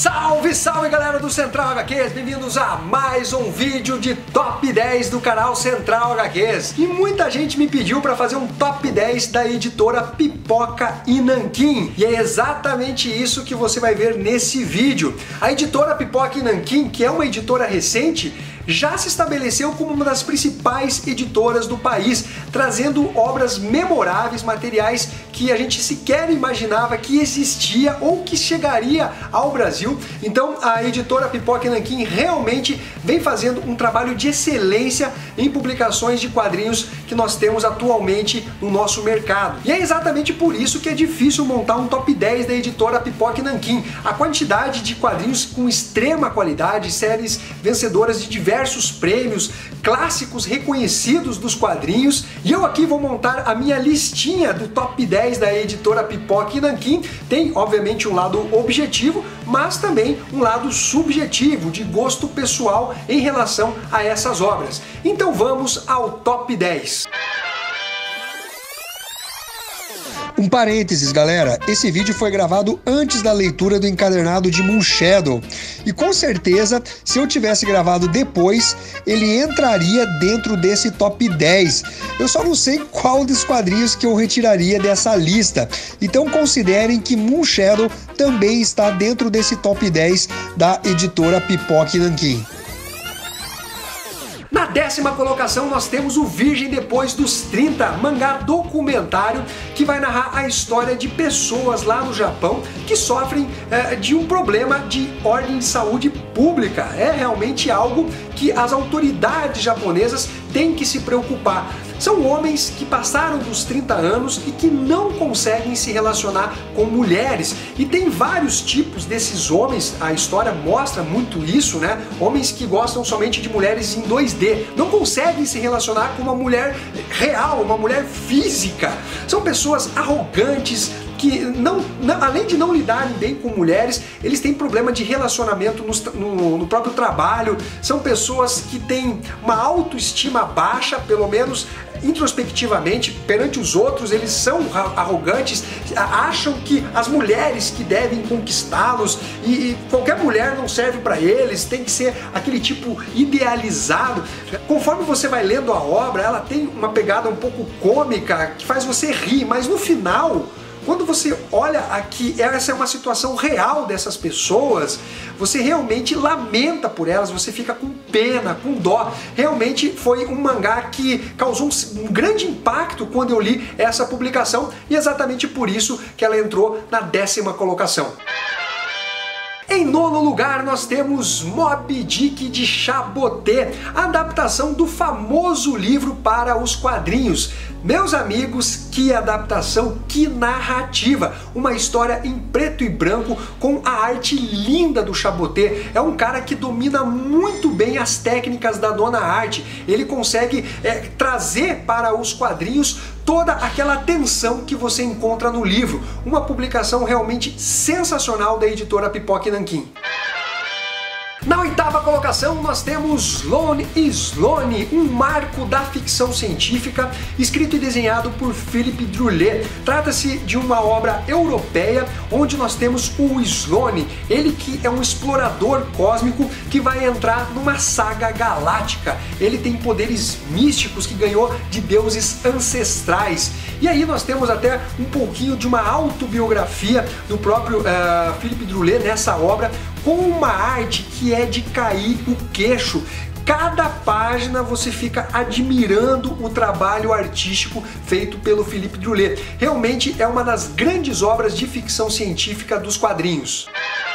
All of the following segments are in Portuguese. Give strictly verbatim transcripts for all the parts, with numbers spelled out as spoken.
Salve, salve galera do Central H Qs, bem-vindos a mais um vídeo de top dez do canal Central H Qs. E muita gente me pediu para fazer um top dez da editora Pipoca e Nanquim. E é exatamente isso que você vai ver nesse vídeo. A editora Pipoca e Nanquim, que é uma editora recente, já se estabeleceu como uma das principais editoras do país, trazendo obras memoráveis, materiais que a gente sequer imaginava que existia ou que chegaria ao Brasil. Então a editora Pipoca e Nanquim realmente vem fazendo um trabalho de excelência em publicações de quadrinhos que nós temos atualmente no nosso mercado. E é exatamente por isso que é difícil montar um top dez da editora Pipoca e Nanquim. A quantidade de quadrinhos com extrema qualidade, séries vencedoras de diversos diversos prêmios, clássicos reconhecidos dos quadrinhos, e eu aqui vou montar a minha listinha do top dez da editora Pipoca e Nanquim. Tem obviamente um lado objetivo, mas também um lado subjetivo, de gosto pessoal em relação a essas obras. Então vamos ao top dez. Um parênteses, galera, esse vídeo foi gravado antes da leitura do encadernado de Moonshadow, e com certeza, se eu tivesse gravado depois, ele entraria dentro desse top dez. Eu só não sei qual dos quadrinhos que eu retiraria dessa lista, então considerem que Moonshadow também está dentro desse top dez da editora Pipoca e Nanquim. Na décima colocação nós temos o Virgem Depois dos trinta, mangá documentário que vai narrar a história de pessoas lá no Japão que sofrem é, de um problema de ordem de saúde pública. É realmente algo que as autoridades japonesas têm que se preocupar. São homens que passaram dos trinta anos e que não conseguem se relacionar com mulheres. E tem vários tipos desses homens, a história mostra muito isso, né? Homens que gostam somente de mulheres em dois D, não conseguem se relacionar com uma mulher real, uma mulher física. São pessoas arrogantes, que não, não, além de não lidarem bem com mulheres, eles têm problema de relacionamento no, no, no próprio trabalho. São pessoas que têm uma autoestima baixa, pelo menos introspectivamente, perante os outros eles são arrogantes, acham que as mulheres que devem conquistá-los, e, e qualquer mulher não serve para eles, tem que ser aquele tipo idealizado. Conforme você vai lendo a obra, ela tem uma pegada um pouco cômica, que faz você rir, mas no final, quando você olha aqui, essa é uma situação real dessas pessoas, você realmente lamenta por elas, você fica com pena, com dó. Realmente foi um mangá que causou um grande impacto quando eu li essa publicação, e exatamente por isso que ela entrou na décima colocação. Em nono lugar nós temos Moby Dick de Chaboté, a adaptação do famoso livro para os quadrinhos. Meus amigos, que adaptação, que narrativa! Uma história em preto e branco com a arte linda do Chaboté. É um cara que domina muito bem as técnicas da dona arte. Ele consegue é, trazer para os quadrinhos toda aquela tensão que você encontra no livro. Uma publicação realmente sensacional da editora Pipoca e Nanquim. Na oitava colocação nós temos Sloane e Sloane, um marco da ficção científica, escrito e desenhado por Philippe Druillet. Trata-se de uma obra europeia onde nós temos o Sloane, ele que é um explorador cósmico que vai entrar numa saga galáctica. Ele tem poderes místicos que ganhou de deuses ancestrais. E aí nós temos até um pouquinho de uma autobiografia do próprio uh, Philippe Druillet nessa obra, com uma arte que é de cair o queixo. Cada página você fica admirando o trabalho artístico feito pelo Philippe Druillet. Realmente é uma das grandes obras de ficção científica dos quadrinhos.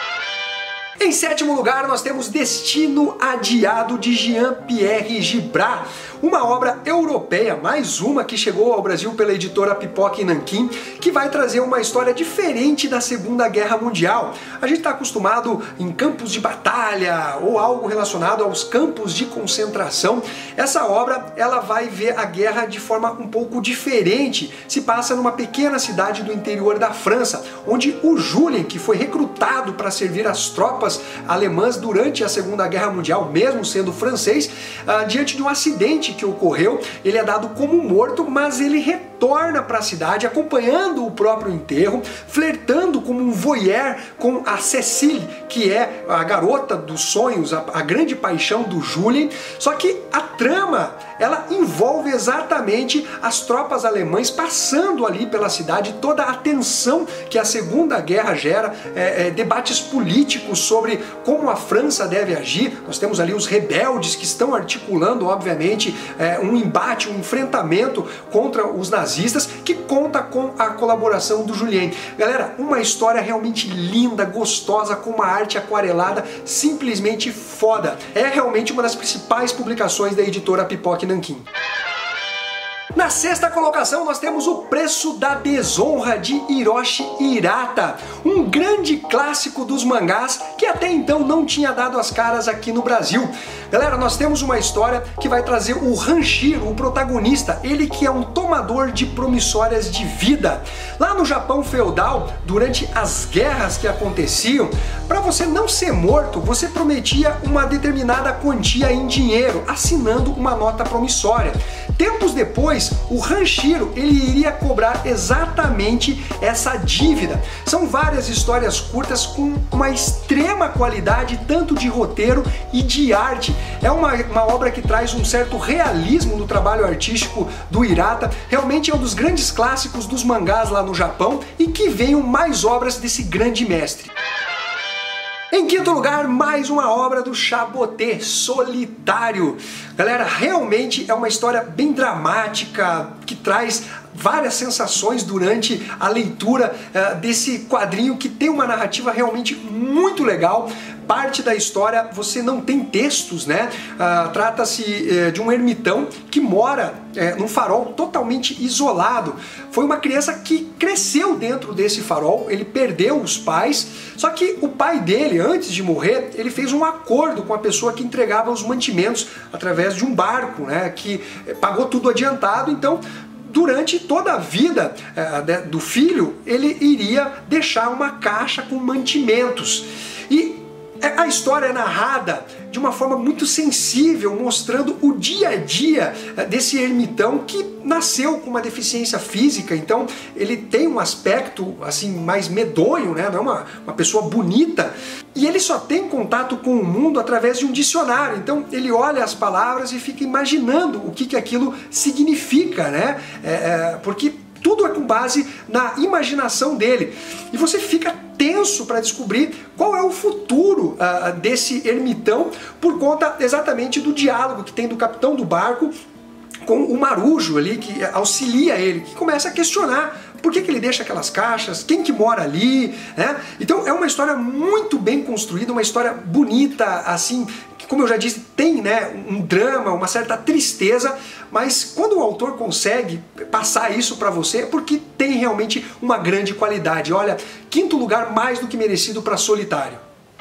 Em sétimo lugar nós temos Destino Adiado de Jean-Pierre Gibrat, uma obra europeia, mais uma que chegou ao Brasil pela editora Pipoca e Nanquim, que vai trazer uma história diferente da Segunda Guerra Mundial. A gente está acostumado em campos de batalha ou algo relacionado aos campos de concentração. Essa obra ela vai ver a guerra de forma um pouco diferente. Se passa numa pequena cidade do interior da França, onde o Julien, que foi recrutado para servir as tropas alemãs durante a Segunda Guerra Mundial, mesmo sendo francês, uh, diante de um acidente que ocorreu, ele é dado como morto, mas ele retorna retorna para a cidade acompanhando o próprio enterro, flertando como um voyeur com a Cécile, que é a garota dos sonhos, a, a grande paixão do Julien. Só que a trama, ela envolve exatamente as tropas alemães passando ali pela cidade, toda a tensão que a Segunda Guerra gera, é, é, debates políticos sobre como a França deve agir. Nós temos ali os rebeldes que estão articulando, obviamente, é, um embate, um enfrentamento contra os nazistas, que conta com a colaboração do Julien. Galera, uma história realmente linda, gostosa, com uma arte aquarelada simplesmente foda. É realmente uma das principais publicações da editora Pipoque Nanquim. Na sexta colocação nós temos O Preço da Desonra, de Hiroshi Hirata, um grande clássico dos mangás que até então não tinha dado as caras aqui no Brasil. Galera, nós temos uma história que vai trazer o Ranjiro, o protagonista, ele que é um tomador de promissórias de vida. Lá no Japão feudal, durante as guerras que aconteciam, para você não ser morto, você prometia uma determinada quantia em dinheiro, assinando uma nota promissória. Tempos depois, o Ranjiro, ele iria cobrar exatamente essa dívida. São várias histórias curtas com uma extrema qualidade, tanto de roteiro e de arte. É uma, uma obra que traz um certo realismo no trabalho artístico do Hirata. Realmente é um dos grandes clássicos dos mangás lá no Japão, e que venham mais obras desse grande mestre. Em quinto lugar, mais uma obra do Chaboté, Solitário. Galera, realmente é uma história bem dramática, que traz várias sensações durante a leitura uh, desse quadrinho, que tem uma narrativa realmente muito legal. Parte da história você não tem textos, né? Uh, Trata-se uh, de um ermitão que mora uh, num farol totalmente isolado. Foi uma criança que cresceu dentro desse farol, ele perdeu os pais, só que o pai dele, antes de morrer, ele fez um acordo com a pessoa que entregava os mantimentos através de um barco, né? Que uh, pagou tudo adiantado. Então, durante toda a vida uh, do filho, ele iria deixar uma caixa com mantimentos. E a história é narrada de uma forma muito sensível, mostrando o dia a dia desse ermitão que nasceu com uma deficiência física. Então ele tem um aspecto assim mais medonho, né? Não é uma, uma pessoa bonita, e ele só tem contato com o mundo através de um dicionário. Então ele olha as palavras e fica imaginando o que, que aquilo significa, né? É, é, porque tudo é com base na imaginação dele. E você fica tenso para descobrir qual é o futuro uh, desse ermitão, por conta exatamente do diálogo que tem do capitão do barco com o marujo ali, que auxilia ele, que começa a questionar por que, que ele deixa aquelas caixas, quem que mora ali, né? Então é uma história muito bem construída, uma história bonita, assim, que, como eu já disse, tem, né, um drama, uma certa tristeza, mas quando o autor consegue passar isso para você é porque tem realmente uma grande qualidade. Olha, quinto lugar mais do que merecido para Solitário.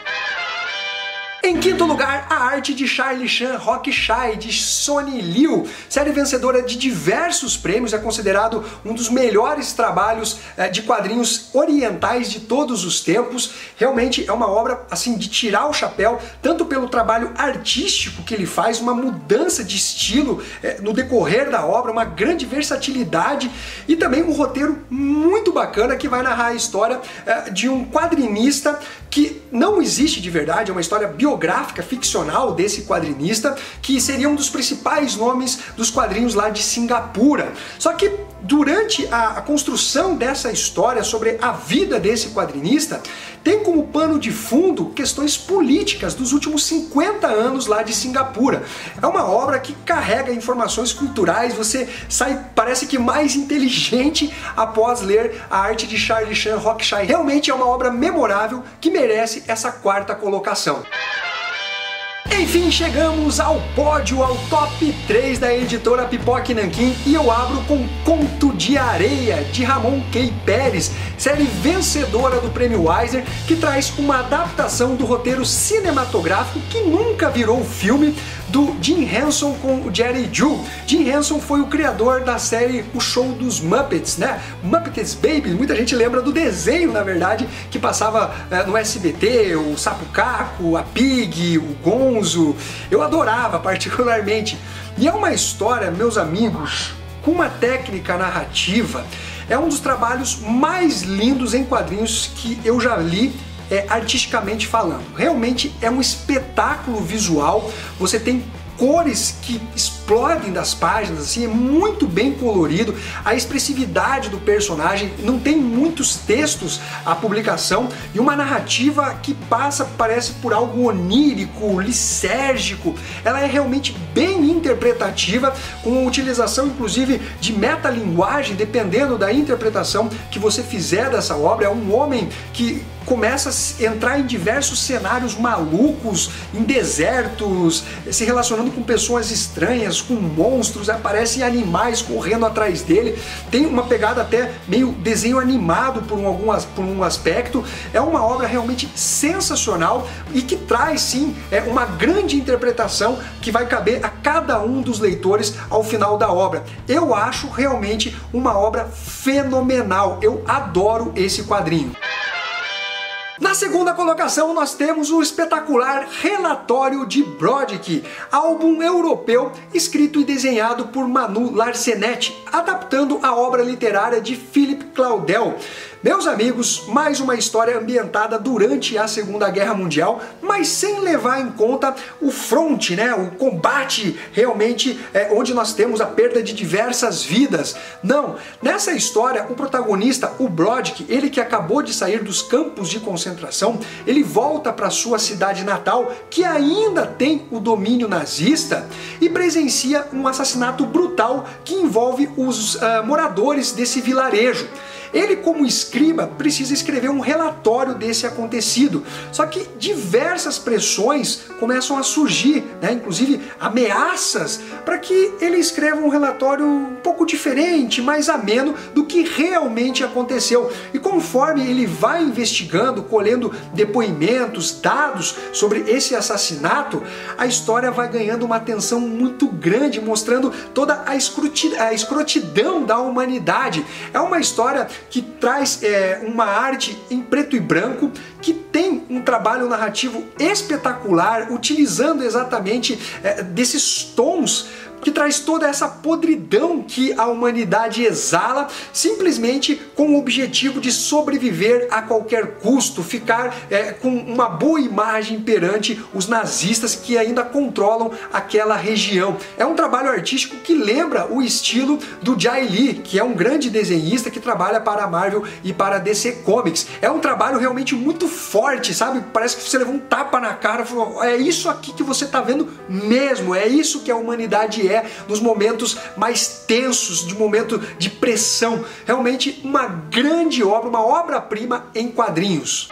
Em quinto lugar, a arte de Charlie Chan Rock Shy, de Sonny Liu, série vencedora de diversos prêmios, é considerado um dos melhores trabalhos é, de quadrinhos orientais de todos os tempos. Realmente é uma obra assim de tirar o chapéu, tanto pelo trabalho artístico que ele faz, uma mudança de estilo é, no decorrer da obra, uma grande versatilidade, e também um roteiro muito bacana que vai narrar a história é, de um quadrinista que não existe de verdade, é uma história biográfica, ficcional desse quadrinista, que seria um dos principais nomes dos quadrinhos lá de Singapura. Só que durante a, a construção dessa história sobre a vida desse quadrinista, tem como pano de fundo questões políticas dos últimos cinquenta anos lá de Singapura. É uma obra que carrega informações culturais, você sai, parece que mais inteligente após ler a arte de Charlie Chan Rock Shy. Realmente é uma obra memorável que merece essa quarta colocação. Enfim, chegamos ao pódio, ao top três da editora Pipoque Nanquim, e eu abro com Conto de Areia, de Ramon K. Pérez, série vencedora do Prêmio Eisner, que traz uma adaptação do roteiro cinematográfico que nunca virou filme, do Jim Henson com o Jerry Ju. Jim Henson foi o criador da série O Show dos Muppets, né? Muppets Babies, muita gente lembra do desenho, na verdade, que passava é, no S B T, o Sapo Caco, a Pig, o Gonzo. Eu adorava particularmente. E é uma história, meus amigos, com uma técnica narrativa. É um dos trabalhos mais lindos em quadrinhos que eu já li, é, artisticamente falando. Realmente é um espetáculo visual, você tem cores que explodem das páginas, assim, é muito bem colorido, a expressividade do personagem, não tem muitos textos a publicação e uma narrativa que passa, parece por algo onírico, lisérgico, ela é realmente bem interpretativa, com a utilização inclusive de metalinguagem, dependendo da interpretação que você fizer dessa obra. É um homem que começa a entrar em diversos cenários malucos, em desertos, se relacionando com pessoas estranhas, com monstros, aparecem animais correndo atrás dele, tem uma pegada até meio desenho animado por um, algum, por um aspecto. É uma obra realmente sensacional e que traz sim é, uma grande interpretação que vai caber a cada um dos leitores ao final da obra. Eu acho realmente uma obra fenomenal, eu adoro esse quadrinho. Na segunda colocação nós temos o espetacular Relatório de Broddick, álbum europeu escrito e desenhado por Manu Larsenet, adaptando a obra literária de Philippe Claudel. Meus amigos, mais uma história ambientada durante a Segunda Guerra Mundial, mas sem levar em conta o fronte, né, o combate realmente é, onde nós temos a perda de diversas vidas. Não, nessa história o protagonista, o Broddick, ele que acabou de sair dos campos de concentração, ele volta para sua cidade natal, que ainda tem o domínio nazista, e presencia um assassinato brutal que envolve os uh, moradores desse vilarejo. Ele, como escriba, precisa escrever um relatório desse acontecido. Só que diversas pressões começam a surgir, né? Inclusive ameaças, para que ele escreva um relatório um pouco diferente, mais ameno do que realmente aconteceu. E conforme ele vai investigando, colhendo depoimentos, dados sobre esse assassinato, a história vai ganhando uma atenção muito grande, mostrando toda a escrotidão da humanidade. É uma história que traz é, uma arte em preto e branco, que tem um trabalho narrativo espetacular, utilizando exatamente é, desses tons, que traz toda essa podridão que a humanidade exala, simplesmente com o objetivo de sobreviver a qualquer custo, ficar é, com uma boa imagem perante os nazistas que ainda controlam aquela região. É um trabalho artístico que lembra o estilo do Jay Lee, que é um grande desenhista que trabalha para a Marvel e para a D C Comics. É um trabalho realmente muito forte, sabe? Parece que você levou um tapa na cara e falou, é isso aqui que você está vendo mesmo, é isso que a humanidade é nos momentos mais tensos, de momento de pressão. Realmente uma grande obra, uma obra-prima em quadrinhos.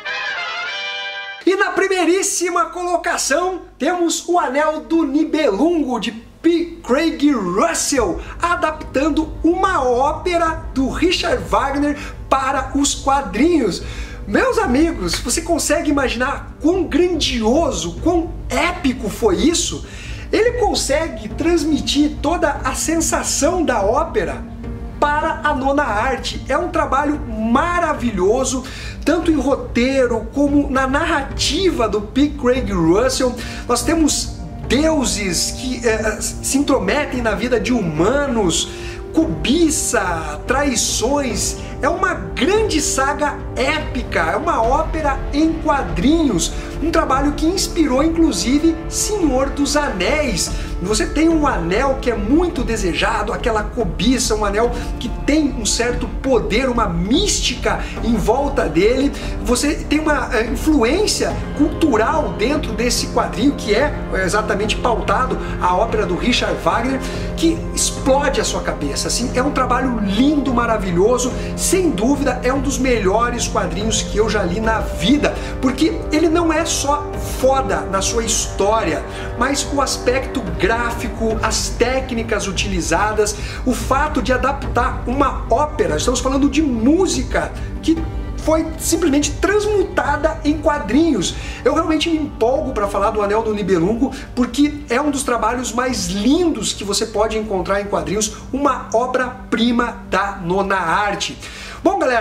E na primeiríssima colocação temos O Anel do Nibelungo, de P. Craig Russell, adaptando uma ópera do Richard Wagner para os quadrinhos. Meus amigos, você consegue imaginar quão grandioso, quão épico foi isso? Ele consegue transmitir toda a sensação da ópera para a nona arte. É um trabalho maravilhoso, tanto em roteiro como na narrativa do P. Craig Russell. Nós temos deuses que eh, se intrometem na vida de humanos, cobiça, traições. É uma grande saga épica, é uma ópera em quadrinhos, um trabalho que inspirou inclusive Senhor dos Anéis. Você tem um anel que é muito desejado, aquela cobiça, um anel que tem um certo poder, uma mística em volta dele. Você tem uma uh, influência cultural dentro desse quadrinho, que é exatamente pautado a ópera do Richard Wagner, que explode a sua cabeça. Assim, é um trabalho lindo, maravilhoso, sem dúvida é um dos melhores quadrinhos que eu já li na vida, porque ele não é só foda na sua história, mas o aspecto gráfico, as técnicas utilizadas, o fato de adaptar uma ópera, estamos falando de música que foi simplesmente transmutada em quadrinhos. Eu realmente me empolgo para falar do Anel do Nibelungo, porque é um dos trabalhos mais lindos que você pode encontrar em quadrinhos, uma obra-prima da nona arte. Bom, galera,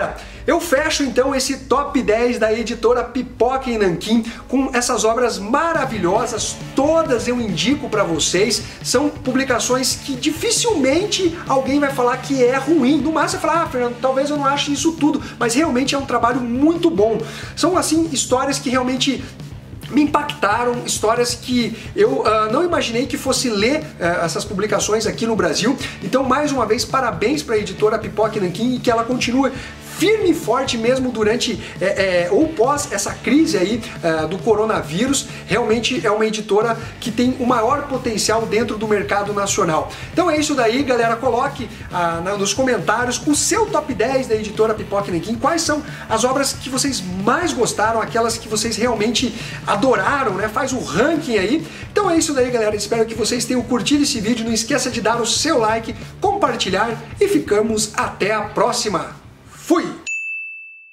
Eu fecho então esse top dez da editora Pipoca e Nanquim com essas obras maravilhosas, todas eu indico para vocês, são publicações que dificilmente alguém vai falar que é ruim, no máximo vai falar, ah, Fernando, talvez eu não ache isso tudo, mas realmente é um trabalho muito bom. São assim histórias que realmente me impactaram, histórias que eu uh, não imaginei que fosse ler uh, essas publicações aqui no Brasil. Então, mais uma vez, parabéns para a editora Pipoca e Nanquim e que ela continue firme e forte mesmo durante é, é, ou pós essa crise aí é, do coronavírus. Realmente é uma editora que tem o maior potencial dentro do mercado nacional. Então é isso daí, galera. Coloque ah, na, nos comentários o seu top dez da editora Pipoca e Nanquim. Quais são as obras que vocês mais gostaram, aquelas que vocês realmente adoraram, né? Faz o ranking aí. Então é isso daí, galera. Espero que vocês tenham curtido esse vídeo. Não esqueça de dar o seu like, compartilhar e ficamos até a próxima. Fui!